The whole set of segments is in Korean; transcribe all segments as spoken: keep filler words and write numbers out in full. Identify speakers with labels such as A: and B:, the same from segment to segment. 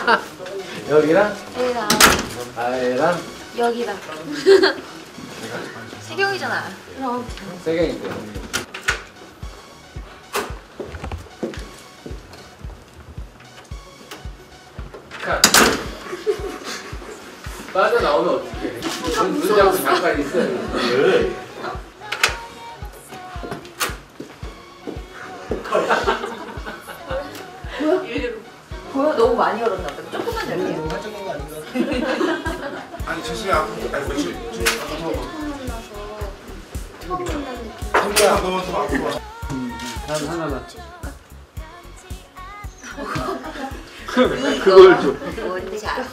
A: 여기랑?
B: 여기랑
A: 아이랑?
B: 여기랑 세경이잖아. 그럼
A: 세경인데. 빠져나오면 어떡해. 눈, 눈 잡고 잠깐 있어야 돼.
B: 보여? 너무 많이 열었나 보다. 조금만 열게요.
C: 아니 재수야 아니 며칠
B: 처음 만나서 처음 만난 느낌.
C: 한번 넘어서 봐.
A: 한 하나만. 그걸 좀.
B: 뭔 뜻이 알아?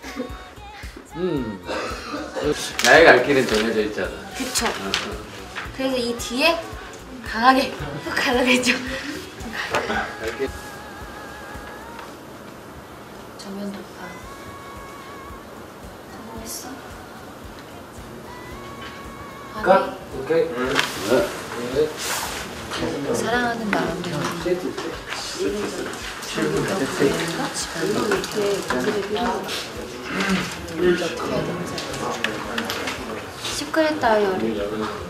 A: 음. 나의 갈 길은 정해져 있잖아.
B: 그쵸. 그래서 이 뒤에 강하게 훅 가려겠죠. 저면 높아. 성공했어?
A: 까? 오케이. 응. 네.
B: 사랑하는 마음대로. 시크릿 다이어리.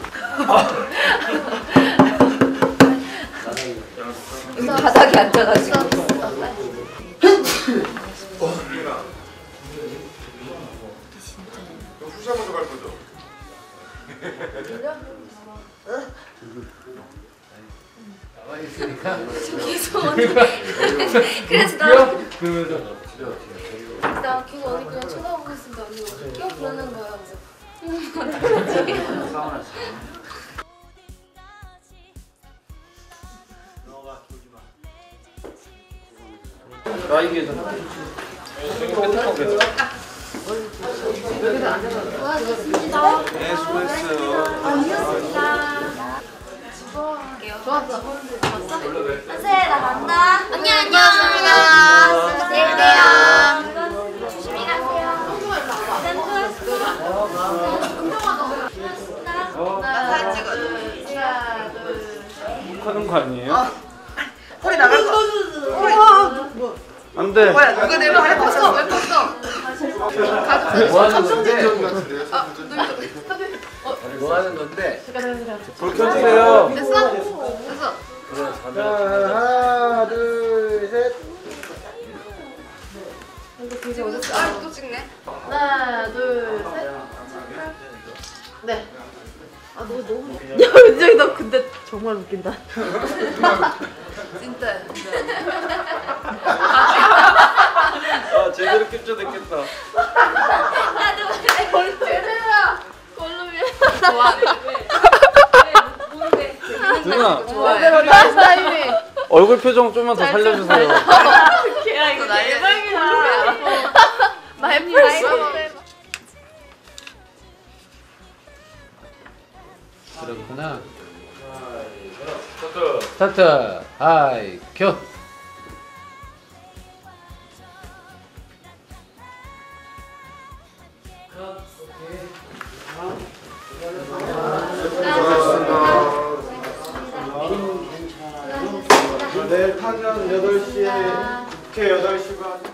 B: 바닥에 앉아가지고.
C: 후시 한번 더 갈 거죠?
A: 가만히 있으니까.
B: 계속 어디. 그래서 나.
A: 그러면서.
B: 나 계속 어디 그냥 쳐다보고 있으니까 언니 껴 부르는 거야. 그래서
A: 사우나. 라이브에서.
B: 고맙습니다.
C: 네 수고했어요.
B: 안녕하십니까. 좋았어. 좋았어? 선생 나 간다. 안녕 안녕. 내일 봬요. 조심히 가세요.
D: 사진 찍어. 하나, 둘, 셋.
E: 하는 거 아니에요?
D: 허리 나갈 거. 허리.
E: 안 돼.
D: 뭐야? 누가 내려? 왜 컸어? 왜 컸어?
A: 뭐 하는 건데? 뭐 하는 건데?
E: 불 켜주세요.
D: 됐어? 됐어.
E: 자, 하나, 둘, 셋.
D: 아, 또 찍네.
F: 하나, 둘, 셋. 네. 아, 너 너무. 야, 은정이 너 근데 정말 웃긴다.
D: 진짜.
E: 아, 제대로 캡처됐겠다.
B: 나도 그래.
F: 제대로야. 걸루미야.
D: 좋아하네.
B: 뭔데?
E: 누나,
D: 좋아해.
F: 나 스타일이.
E: 얼굴 표정 좀만 더 살려주세요.
F: 걔야 이거
D: 나이
F: 대박이야. 나 해프했어.
A: 그렇구나. 스타트. 하이 큐.
E: 내일 타전 여덟 시에 국회 여덟 시 반.